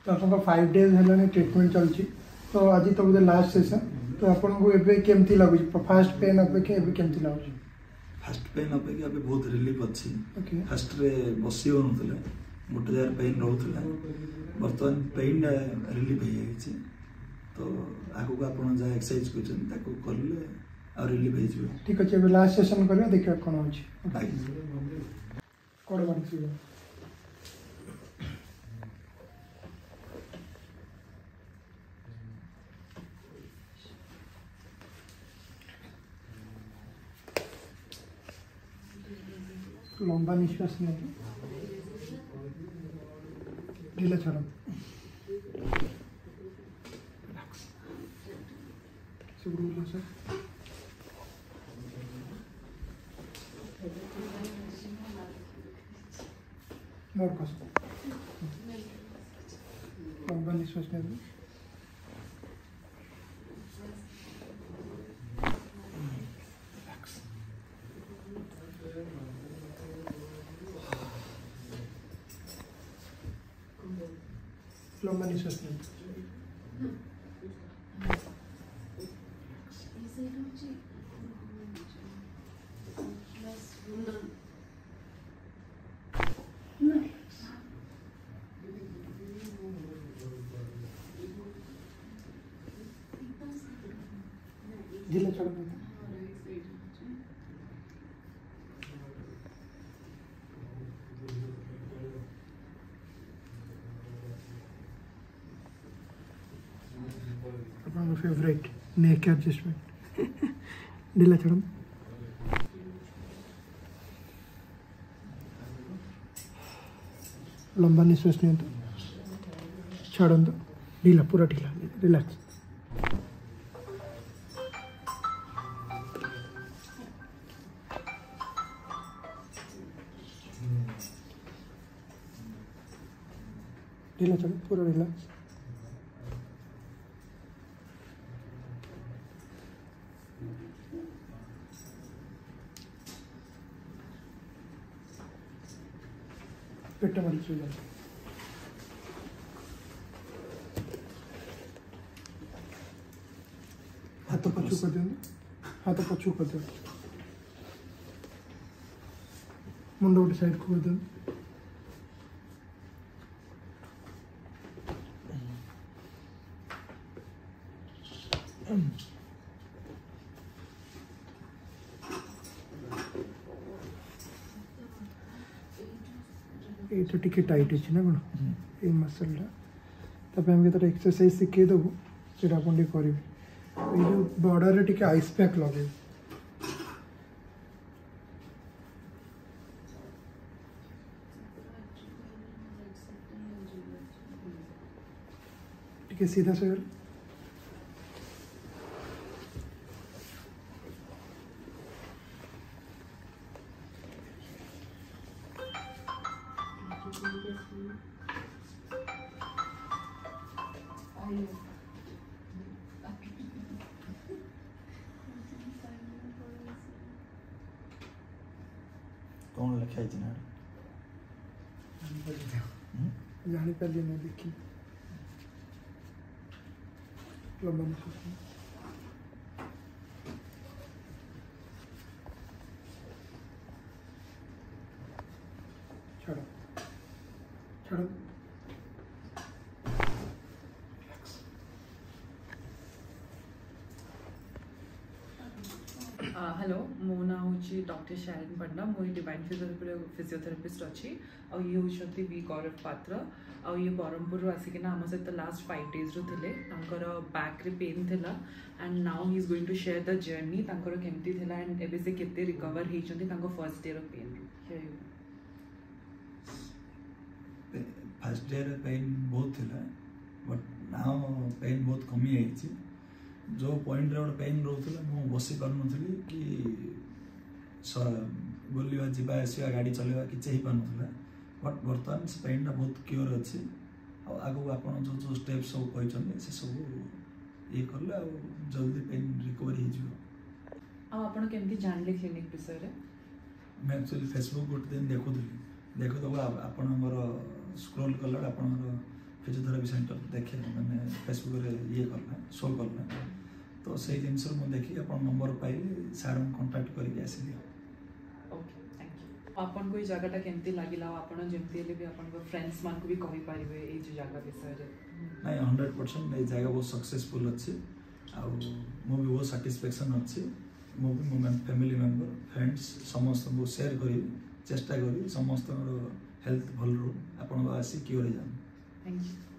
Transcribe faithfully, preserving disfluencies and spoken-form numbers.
तो आप five days है ट्रिटमेंट चलती तो आज तो बोधे लास्ट सेशन तो आपको एवं केमती लगुच फास्ट पेन अपेक्षा एवं केमती लगुच फास्ट पेन अपेक्षा अभी बहुत रिलीफ अच्छी फास्ट रे बसी हो गोटे जगह पेन रोला बर्तमान पेन रिलीफ हो जाए तो आगू आप जहाँ एक्सरसाइज करें आ रिलीफ हो ठीक अच्छे लास्ट सेशन कर देखा कौन अच्छे कौन मानी लंबा निश्वास नहीं ढीला छोड़ मोर कस लंबा निश्वास नहीं लंबा निश्वास नहीं ढीला छोड़ अपना फेवरेट नेक एडजस्टमेंट ढीला छोड़ लंबा निश्वास नहीं तो छोड़ दो ढीला पूरा ढीला रिलैक्स ढीला छोड़ पूरा रिलैक्स पेट मारी सो जाए हाथ पछू कर दियो हाथ पछू कर दियो मुंड गोटे साइड को कर दियो ये टिके टाइट अच्छे ना कौन ये मसलटा तापर हम केतटा एक्सरसाइज शिखे देबू सेटा अपन टिके करिवे ये जो बॉर्डर रे टिके आइस पैक लगे टिके सीधा से कौन लिखाई ना जानी पहले नहीं देखी लंबा निश्वास छोड़ो छोड़ो हेलो मो ना हूँ डॉक्टर शायन पंडा मुझे डिवाइन फिजियोथेरापी फिजियोथेरापिस्ट अच्छी और ये होती वी गौरव पात्र और ये ब्रह्मपुर आसिकिना आम सहित लास्ट फाइव डेज रो थे बैक रे पेन थिला and now he is going to share the journey तांकर केमती थिला एंड एबे से केते रिकवर हेचंती तांको फर्स्ट डे रो पेन फर्स्ट डे रे पेन बहुत थिला बट नाउ पेन बहुत कमी आइछि जो पॉइंट रे पेन रोला मु बसी पार नी कि बुलवा जावा आसवा गाड़ी चलवा कि पार्ला बट बर्तमान से पेनटा बहुत क्योर अच्छे आगू आप जो जो स्टेप सब कहते से सब ये कले आ जल्दी पेन रिकवरी हो केमती जानले क्लिनिक विषय रे मैं एक्चुअली फेसबुक गोटे दिन देखुली देखुद आप स्क्रोल कला आप फिजियोथेरापी सेंटर देखे मैंने फेसबुक रे ये करना शो करना तो से जिनस देखिए अपन नंबर पाइले सार कांटेक्ट करके आसिली। Okay thank you. आपन कोई जगहटा केमती लागिला आपन जेमती हेले भी आपन फ्रेंड्स मान को भी कहि पारिबे ए जे जगह विषय रे? नहीं हंड्रेड परसेंट ये जगह बहुत सक्सेसफुल अच्छे आ मु भी बहुत सैटिस्फैक्शन अच्छे मु भी मो फैमिली मेंबर फ्रेंड्स समस्त को शेयर करी चेष्टा करी समस्त हेल्थ भल रो आपन आसी क्योर जान। Thank you.